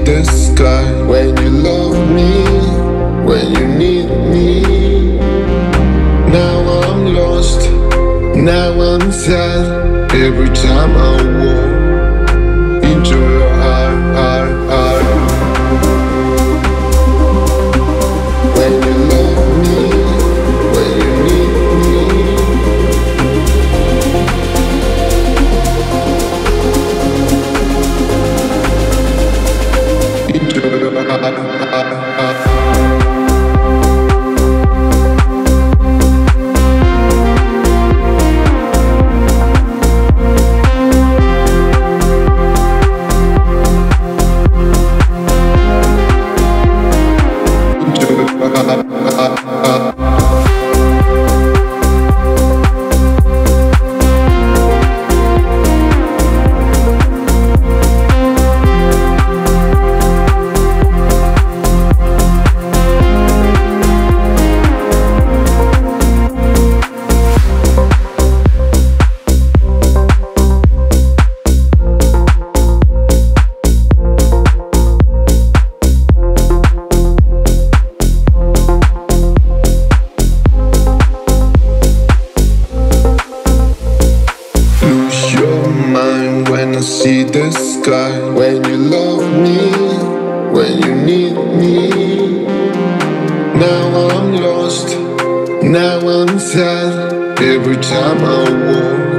the sky. When you love me, when you need me. Now I'm lost, now I'm sad. Every time I walk into your heart. When you love me, when you need me. Into your heart. See the sky. When you love me, when you need me. Now I'm lost, now I'm sad. Every time I walk